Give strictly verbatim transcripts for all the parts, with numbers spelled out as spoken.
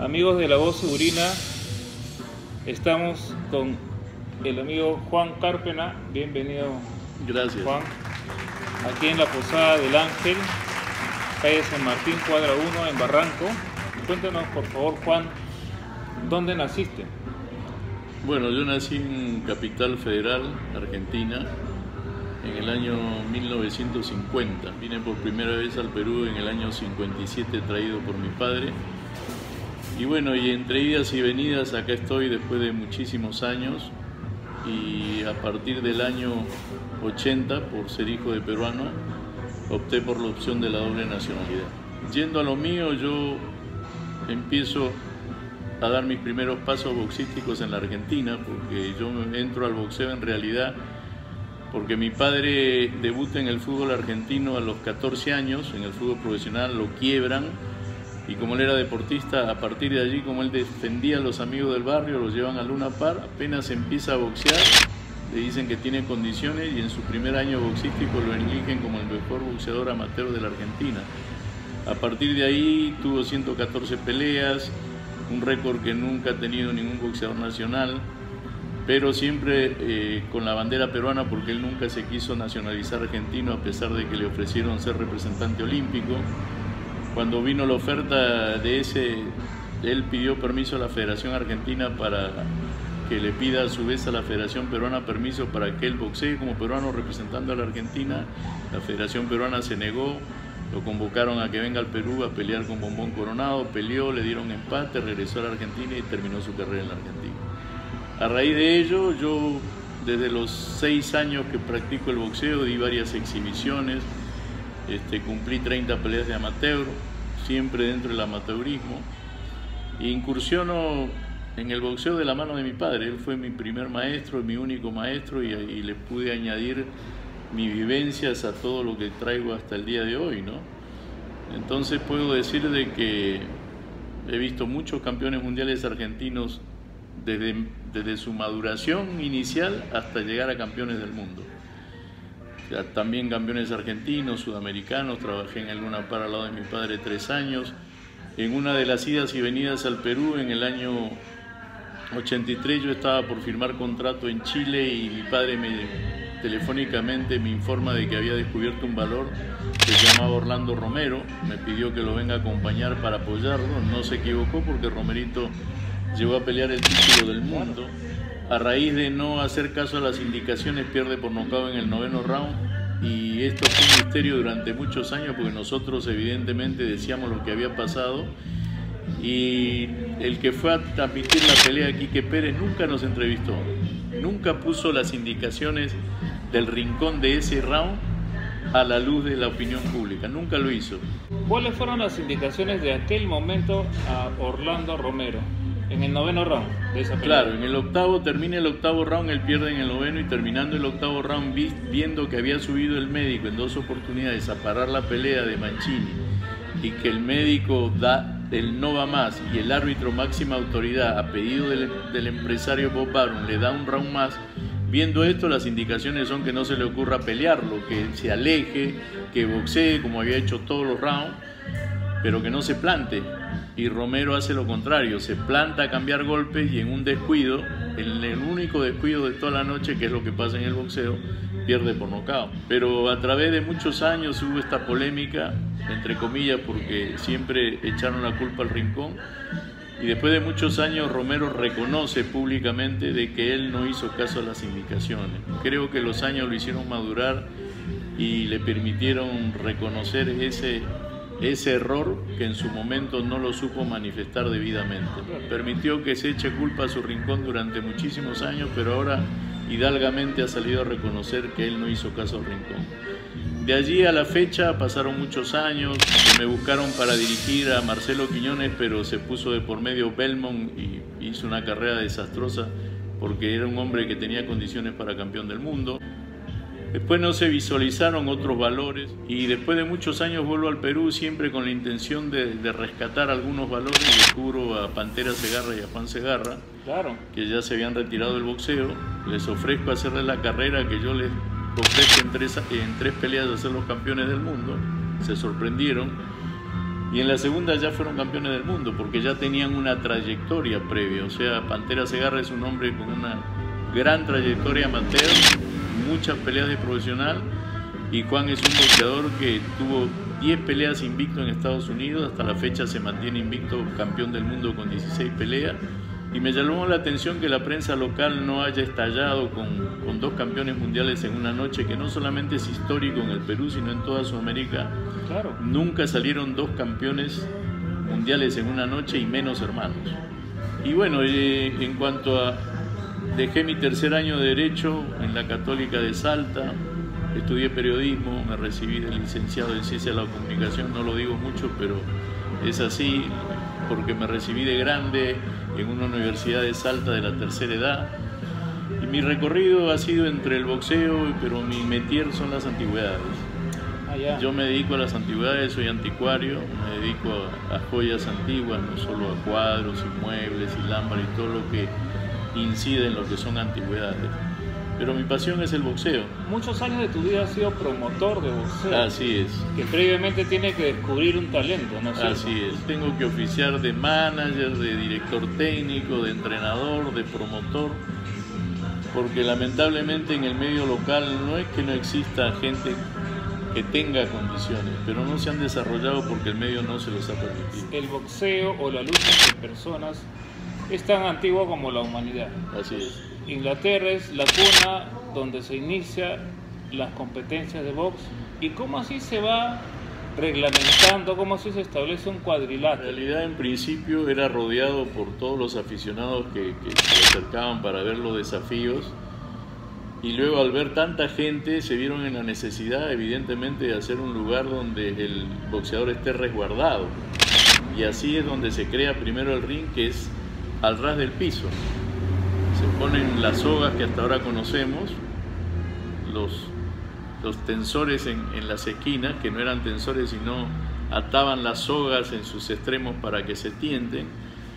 Amigos de La Voz Segurina, estamos con el amigo Juan Cárpena. Bienvenido. Gracias, Juan. Aquí en la Posada del Ángel, calle San Martín, cuadra uno, en Barranco. Cuéntanos, por favor, Juan, ¿dónde naciste? Bueno, yo nací en Capital Federal, Argentina, en el año mil novecientos cincuenta. Vine por primera vez al Perú en el año cincuenta y siete, traído por mi padre. Y bueno, y entre idas y venidas acá estoy después de muchísimos años, y a partir del año ochenta, por ser hijo de peruano, opté por la opción de la doble nacionalidad. Yendo a lo mío, yo empiezo a dar mis primeros pasos boxísticos en la Argentina, porque yo entro al boxeo en realidad porque mi padre debuta en el fútbol argentino a los catorce años, en el fútbol profesional, lo quiebran, y como él era deportista, a partir de allí, como él defendía a los amigos del barrio, los llevan a Luna Park, apenas empieza a boxear, le dicen que tiene condiciones, y en su primer año boxístico lo eligen como el mejor boxeador amateur de la Argentina. A partir de ahí tuvo ciento catorce peleas, un récord que nunca ha tenido ningún boxeador nacional, pero siempre eh, con la bandera peruana, porque él nunca se quiso nacionalizar argentino a pesar de que le ofrecieron ser representante olímpico. Cuando vino la oferta de ese, él pidió permiso a la Federación Argentina para que le pida a su vez a la Federación Peruana permiso para que él boxee como peruano representando a la Argentina. La Federación Peruana se negó, lo convocaron a que venga al Perú a pelear con Bombón Coronado, peleó, le dieron empate, regresó a la Argentina y terminó su carrera en la Argentina. A raíz de ello, yo desde los seis años que practico el boxeo di varias exhibiciones, este, cumplí treinta peleas de amateur, siempre dentro del amateurismo, e incursiono en el boxeo de la mano de mi padre. Él fue mi primer maestro, mi único maestro, y, y le pude añadir mis vivencias a todo lo que traigo hasta el día de hoy, ¿no? Entonces puedo decir de que he visto muchos campeones mundiales argentinos desde, desde su maduración inicial hasta llegar a campeones del mundo. También campeones argentinos, sudamericanos. Trabajé en el Luna Park al lado de mi padre tres años. En una de las idas y venidas al Perú, en el año ochenta y tres, yo estaba por firmar contrato en Chile y mi padre me, telefónicamente me informa de que había descubierto un valor que se llamaba Orlando Romero. Me pidió que lo venga a acompañar para apoyarlo. No se equivocó, porque Romerito llegó a pelear el título del mundo. A raíz de no hacer caso a las indicaciones, pierde por nocaut en el noveno round, y esto fue un misterio durante muchos años, porque nosotros evidentemente decíamos lo que había pasado, y el que fue a transmitir la pelea, Quique Pérez, nunca nos entrevistó, nunca puso las indicaciones del rincón de ese round a la luz de la opinión pública, nunca lo hizo. ¿Cuáles fueron las indicaciones de aquel momento a Orlando Romero en el noveno round de esa pelea? Claro, en el octavo, termina el octavo round, él pierde en el noveno, y terminando el octavo round, viendo que había subido el médico en dos oportunidades a parar la pelea de Mancini, y que el médico da el no va más, y el árbitro, máxima autoridad, a pedido del, del empresario Bob Baron, le da un round más. Viendo esto, las indicaciones son que no se le ocurra pelearlo, que se aleje, que boxee como había hecho todos los rounds, pero que no se plante. Y Romero hace lo contrario, se planta a cambiar golpes, y en un descuido, en el único descuido de toda la noche, que es lo que pasa en el boxeo, pierde por nocaut. Pero a través de muchos años hubo esta polémica, entre comillas, porque siempre echaron la culpa al rincón, y después de muchos años Romero reconoce públicamente de que él no hizo caso a las indicaciones. Creo que los años lo hicieron madurar y le permitieron reconocer ese ese error que en su momento no lo supo manifestar debidamente. Permitió que se eche culpa a su rincón durante muchísimos años, pero ahora hidalgamente ha salido a reconocer que él no hizo caso al rincón. De allí a la fecha pasaron muchos años, me buscaron para dirigir a Marcelo Quiñones, pero se puso de por medio Belmont y hizo una carrera desastrosa, porque era un hombre que tenía condiciones para campeón del mundo. Después no se visualizaron otros valores, y después de muchos años vuelvo al Perú, siempre con la intención de, de rescatar algunos valores. Descubro a Pantera Segarra y a Juan Segarra, claro, que ya se habían retirado del boxeo. Les ofrezco hacerles la carrera que yo les ofrezco en tres, en tres peleas de ser los campeones del mundo. Se sorprendieron. y en la segunda ya fueron campeones del mundo porque ya tenían una trayectoria previa. O sea, Pantera Segarra es un hombre con una gran trayectoria amateur, muchas peleas de profesional, y Juan es un boxeador que tuvo diez peleas invicto en Estados Unidos, hasta la fecha se mantiene invicto, campeón del mundo con dieciséis peleas, y me llamó la atención que la prensa local no haya estallado con, con dos campeones mundiales en una noche, que no solamente es histórico en el Perú, sino en toda Sudamérica. Claro. Nunca salieron dos campeones mundiales en una noche y menos hermanos. Y bueno, eh, en cuanto a... Dejé mi tercer año de Derecho en la Católica de Salta, estudié periodismo, me recibí de licenciado en Ciencia de la Comunicación, no lo digo mucho, pero es así, porque me recibí de grande en una universidad de Salta de la tercera edad. Y mi recorrido ha sido entre el boxeo, pero mi métier son las antigüedades. Ah, ya. Yo me dedico a las antigüedades, soy anticuario, me dedico a, a joyas antiguas, no solo a cuadros, y muebles, y lámparas y todo lo que incide en lo que son antigüedades. Pero mi pasión es el boxeo. Muchos años de tu vida has sido promotor de boxeo. Así es. Que previamente tiene que descubrir un talento, ¿no es cierto? Así es. Tengo que oficiar de manager, de director técnico, de entrenador, de promotor, porque lamentablemente en el medio local no es que no exista gente que tenga condiciones, pero no se han desarrollado porque el medio no se los ha permitido. El boxeo o la lucha entre personas es tan antigua como la humanidad. Así es. Inglaterra es la cuna donde se inicia las competencias de box. ¿Y cómo así se va reglamentando? ¿Cómo así se establece un cuadrilátero? En realidad, en principio, era rodeado por todos los aficionados que, que se acercaban para ver los desafíos, y luego al ver tanta gente se vieron en la necesidad, evidentemente, de hacer un lugar donde el boxeador esté resguardado, y así es donde se crea primero el ring, que es al ras del piso. Se ponen las sogas que hasta ahora conocemos, los, los tensores en, en las esquinas, que no eran tensores sino ataban las sogas en sus extremos para que se tienten,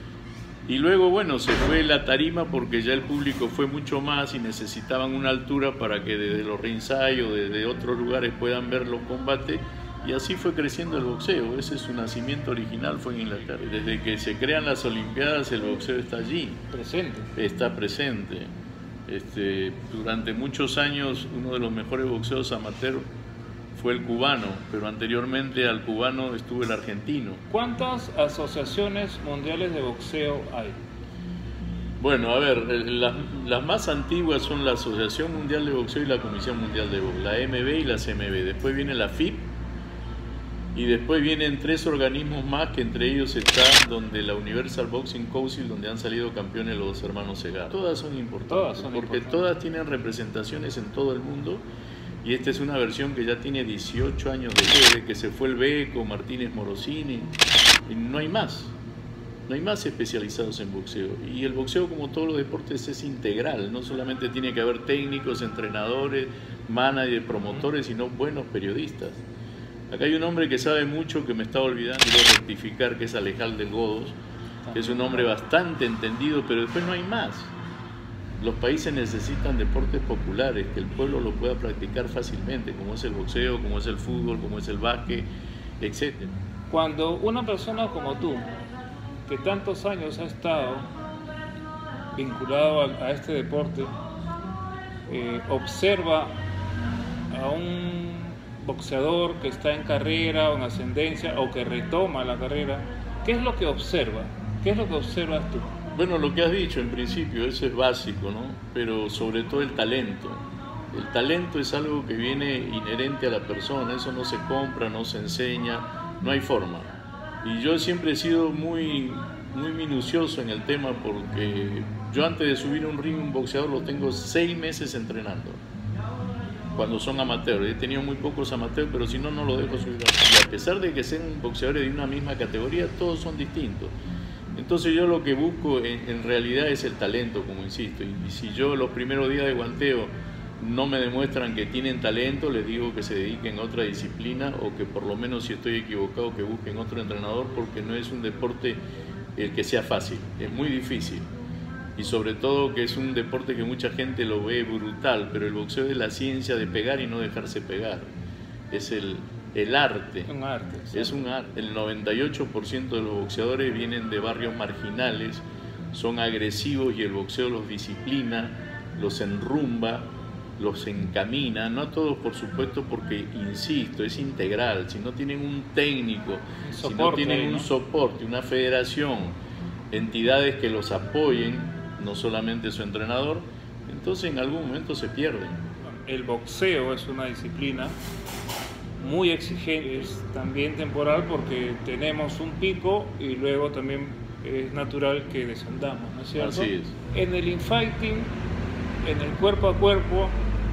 y luego bueno, se fue la tarima porque ya el público fue mucho más y necesitaban una altura para que desde los ringside o desde otros lugares puedan ver los combates. Y así fue creciendo el boxeo. Ese es su nacimiento original, fue en Inglaterra. Desde que se crean las Olimpiadas, el boxeo está allí. Presente. Está presente. Este, durante muchos años, uno de los mejores boxeos amateur fue el cubano, pero anteriormente al cubano estuvo el argentino. ¿Cuántas asociaciones mundiales de boxeo hay? Bueno, a ver, las, las más antiguas son la Asociación Mundial de Boxeo y la Comisión Mundial de Boxeo, la A M B y la C M B. Después viene la F I B. Y después vienen tres organismos más, que entre ellos están donde la Universal Boxing Council, donde han salido campeones los dos hermanos Segarra. Todas son importantes, todas son porque importantes. Todas tienen representaciones en todo el mundo, y esta es una versión que ya tiene dieciocho años desde que se fue el Beco, Martínez Morosini, y no hay más. No hay más especializados en boxeo. Y el boxeo, como todos los deportes, es integral. No solamente tiene que haber técnicos, entrenadores, managers, promotores, sino buenos periodistas. Acá hay un hombre que sabe mucho, que me estaba olvidando, quiero rectificar, que es Alejandro Godos, que es un hombre bastante entendido, pero después no hay más. Los países necesitan deportes populares, que el pueblo lo pueda practicar fácilmente, como es el boxeo, como es el fútbol, como es el básquet, etcétera. Cuando una persona como tú, que tantos años ha estado vinculado a, a este deporte, eh, observa a un boxeador que está en carrera o en ascendencia o que retoma la carrera, ¿qué es lo que observa? ¿Qué es lo que observas tú? Bueno, lo que has dicho en principio, eso es básico, ¿no? Pero sobre todo el talento. El talento es algo que viene inherente a la persona, eso no se compra, no se enseña, no hay forma. Y yo siempre he sido muy, muy minucioso en el tema, porque yo antes de subir a un ring, un boxeador lo tengo seis meses entrenando. Cuando son amateurs, he tenido muy pocos amateurs, pero si no, no lo dejo subir. Y a pesar de que sean boxeadores de una misma categoría, todos son distintos. Entonces yo lo que busco en, en realidad es el talento, como insisto. Y, y si yo los primeros días de guanteo no me demuestran que tienen talento, les digo que se dediquen a otra disciplina, o que por lo menos, si estoy equivocado, que busquen otro entrenador, porque no es un deporte el que sea fácil, es muy difícil. Y sobre todo que es un deporte que mucha gente lo ve brutal, pero el boxeo es la ciencia de pegar y no dejarse pegar. Es el, el arte. Un arte. Sí. Es un arte. El noventa y ocho por ciento de los boxeadores vienen de barrios marginales, son agresivos y el boxeo los disciplina, los enrumba, los encamina, no a todos por supuesto, porque insisto, es integral. Si no tienen un técnico, un si no tienen un ¿no? soporte, una federación, entidades que los apoyen, no solamente su entrenador, entonces en algún momento se pierden. El boxeo es una disciplina muy exigente, es también temporal porque tenemos un pico y luego también es natural que descendamos, ¿no es cierto? Así es. En el infighting, en el cuerpo a cuerpo,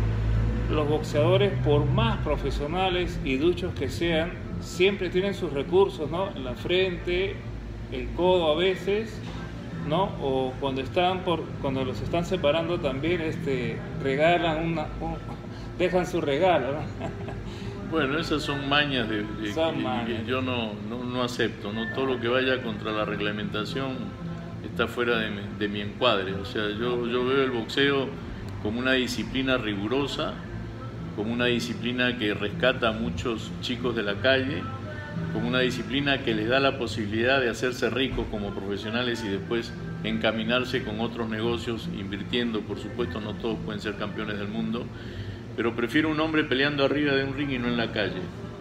los boxeadores, por más profesionales y duchos que sean, siempre tienen sus recursos, ¿no? La frente, el codo a veces, ¿no? O cuando están por, cuando los están separando también, este, regalan una, un, dejan su regalo, ¿no? Bueno, esas son mañas de, de son que, mañas. que yo no, no, no acepto, ¿no? Todo lo que vaya contra la reglamentación está fuera de mi, de mi encuadre. O sea, yo, yo veo el boxeo como una disciplina rigurosa, como una disciplina que rescata a muchos chicos de la calle, como una disciplina que les da la posibilidad de hacerse ricos como profesionales y después encaminarse con otros negocios, invirtiendo, por supuesto, no todos pueden ser campeones del mundo, pero prefiero un hombre peleando arriba de un ring y no en la calle.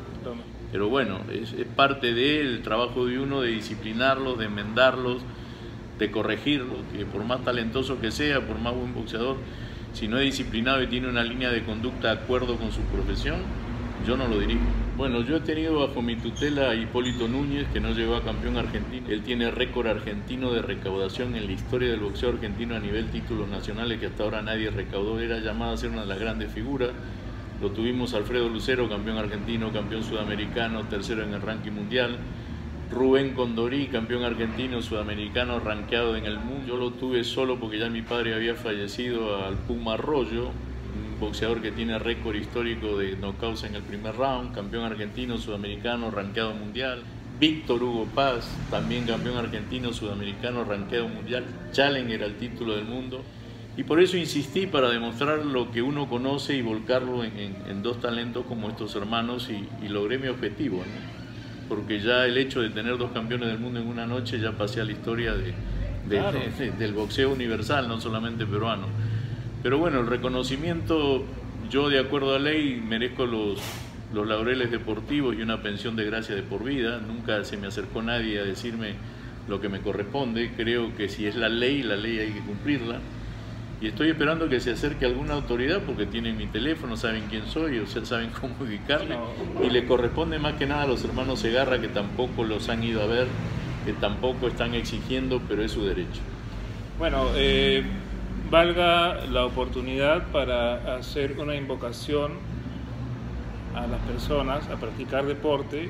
Pero bueno, es, es parte del trabajo de uno de disciplinarlos, de enmendarlos, de corregirlos, que por más talentoso que sea, por más buen boxeador, si no es disciplinado y tiene una línea de conducta de acuerdo con su profesión, yo no lo dirijo. Bueno, yo he tenido bajo mi tutela a Hipólito Núñez, que no llegó a campeón argentino. Él tiene récord argentino de recaudación en la historia del boxeo argentino a nivel títulos nacionales, que hasta ahora nadie recaudó. Era llamado a ser una de las grandes figuras. Lo tuvimos Alfredo Lucero, campeón argentino, campeón sudamericano, tercero en el ranking mundial. Rubén Condorí, campeón argentino, sudamericano, rankeado en el mundo. Yo lo tuve solo porque ya mi padre había fallecido, al Puma Arroyo, un boxeador que tiene récord histórico de knockouts en el primer round, campeón argentino, sudamericano, rankeado mundial. Víctor Hugo Paz, también campeón argentino, sudamericano, rankeado mundial, challenger al título del mundo. Y por eso insistí, para demostrar lo que uno conoce y volcarlo en, en, en dos talentos como estos hermanos, y, y logré mi objetivo, ¿no? Porque ya el hecho de tener dos campeones del mundo en una noche ya pasé a la historia de, de, claro. de, de, del boxeo universal, no solamente peruano. Pero bueno, el reconocimiento, yo de acuerdo a ley merezco los, los laureles deportivos y una pensión de gracia de por vida. Nunca se me acercó nadie a decirme lo que me corresponde. Creo que si es la ley, la ley hay que cumplirla. Y estoy esperando que se acerque alguna autoridad, porque tienen mi teléfono, saben quién soy, o sea, saben cómo ubicarme. Y le corresponde más que nada a los hermanos Segarra, que tampoco los han ido a ver, que tampoco están exigiendo, pero es su derecho. Bueno, eh, valga la oportunidad para hacer una invocación a las personas a practicar deporte,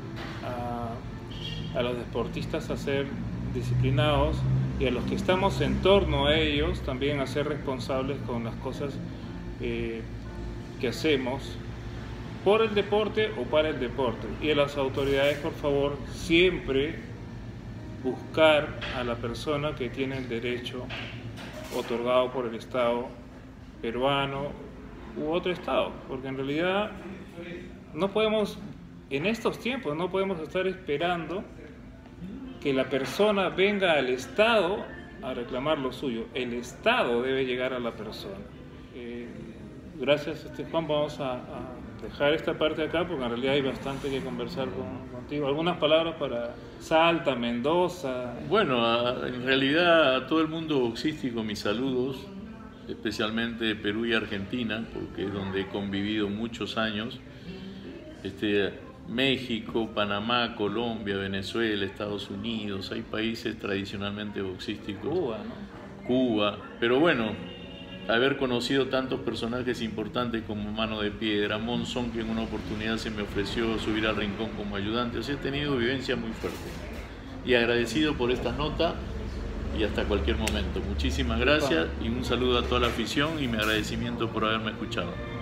a, a los deportistas a ser disciplinados, y a los que estamos en torno a ellos también a ser responsables con las cosas eh, que hacemos por el deporte o para el deporte. Y a las autoridades, por favor, siempre buscar a la persona que tiene el derecho otorgado por el Estado peruano u otro Estado, porque en realidad no podemos, en estos tiempos, no podemos estar esperando que la persona venga al Estado a reclamar lo suyo. El Estado debe llegar a la persona. Eh, gracias, este, Juan, vamos a, a dejar esta parte acá, porque en realidad hay bastante que conversar con, contigo. ¿Algunas palabras para Salta, Mendoza? Bueno, a, en realidad a todo el mundo boxístico mis saludos, especialmente de Perú y Argentina, porque es donde he convivido muchos años. Este, México, Panamá, Colombia, Venezuela, Estados Unidos, hay países tradicionalmente boxísticos. Cuba, ¿no? Cuba, pero bueno, haber conocido tantos personajes importantes como Mano de Piedra, Monzón, que en una oportunidad se me ofreció subir al rincón como ayudante, o sea, he tenido vivencia muy fuerte. Y agradecido por esta nota y hasta cualquier momento. Muchísimas gracias y un saludo a toda la afición y mi agradecimiento por haberme escuchado.